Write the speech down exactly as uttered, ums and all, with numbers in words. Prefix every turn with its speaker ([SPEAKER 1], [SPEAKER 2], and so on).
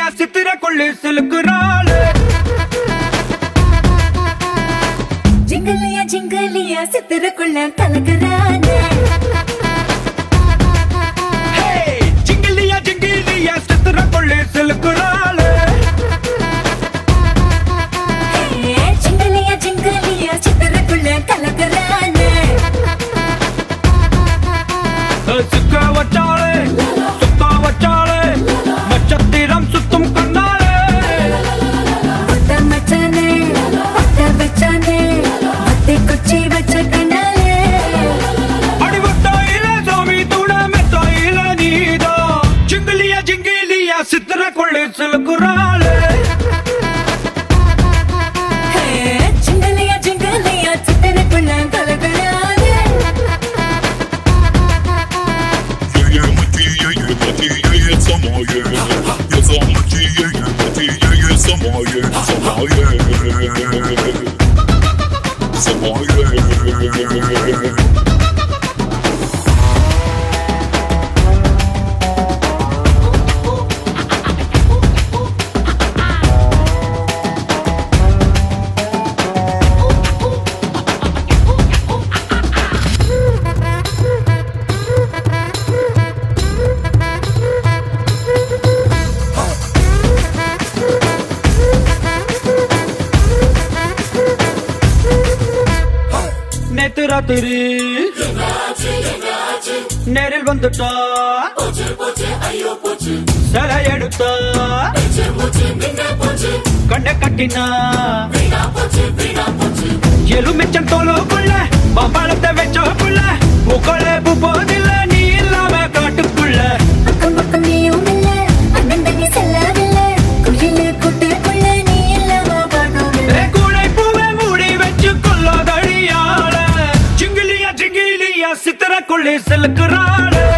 [SPEAKER 1] ஜிங்கிலியா சித்திர கொள்ளு சிலுக்குறாளே
[SPEAKER 2] ஜிங்கிலியா ஜிங்கிலியா சித்திர கொள்ள கலக்குறானே
[SPEAKER 1] ஹே ஜிங்கிலியா ஜிங்கிலியா சித்திர கொள்ளு சிலுக்குறாளே
[SPEAKER 2] ஹே ஜிங்கிலியா ஜிங்கிலியா சித்திர கொள்ள கலக்குறானே
[SPEAKER 1] சுக்க வச்சாளே சுத்த வச்சாளே நட்சத்திரம் சுத்தும் கண்ணாளே
[SPEAKER 2] ஒத்த மச்சானே ஒத்த வச்சானே ஒத்தை குச்சி வச்ச கண்ணாலே
[SPEAKER 1] அடிவட்டாயில சாமி தூட மெத்தாயில நீதா ஜிங்கிலியா ஜிங்கிலியா சித்திர கொள்ளு சிலுக்குறாளே
[SPEAKER 2] ஹே ஜிங்கிலியா ஜிங்கிலியா சித்திர கொள்ள கலக்குறானே
[SPEAKER 1] நேத்து ராத்திரி நேரில் வந்துட்டா சிலை எடுத்தா கண்ண கட்டினா எலுமிச்சம் தோலுக்குள்ள பம்பளத்தை வச்சோக்குள்ள முகலே போதில்ல நீ இல்லாம காட்டுக்குள்ள
[SPEAKER 2] அக்கம் பக்கம் நீயும் இல்ல அண்ணன் தண்ணி செல்லவில்ல குயிலு கூட்டுக்குள்ள நீ இல்லாம பாடவில்லை
[SPEAKER 1] கூடை பூவை மூடி வச்சு கொள்ளாதடியாள ஜிங்கிலியா ஜிங்கிலியா சித்திர கொள்ளி செலுக்குறாளே